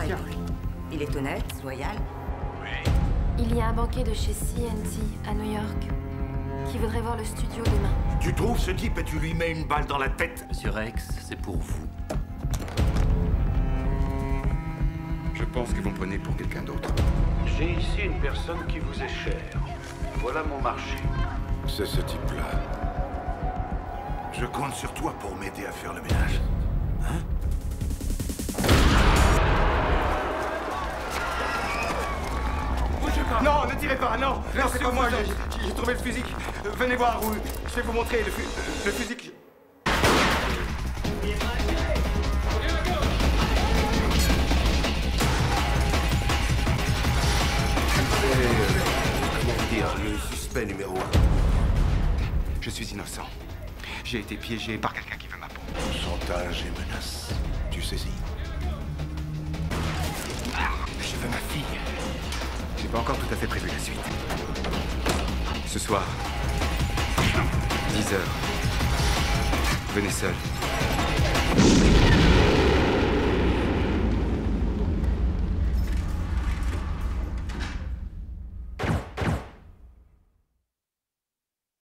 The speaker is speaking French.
Tiens. Il est honnête, loyal. Oui. Il y a un banquier de chez CNT à New York qui voudrait voir le studio demain. Tu trouves ce type et tu lui mets une balle dans la tête? Monsieur Rex, c'est pour vous. Je pense que vous me prenez pour quelqu'un d'autre. J'ai ici une personne qui vous est chère. Voilà mon marché. C'est ce type-là. Je compte sur toi pour m'aider à faire le ménage. Hein? Bougez pas. Non, ne tirez pas, non! Non, c'est pas moi, Laissez-vous j'ai trouvé le fusil. Venez voir où. Je vais vous montrer le fusil que... Comment dire, le suspect numéro 1. Je suis innocent. J'ai été piégé par quelqu'un qui veut ma peau. Chantage et menace. Tu saisis? Je veux ma fille. J'ai pas encore tout à fait prévu la suite. Ce soir, 10 heures. Venez seul.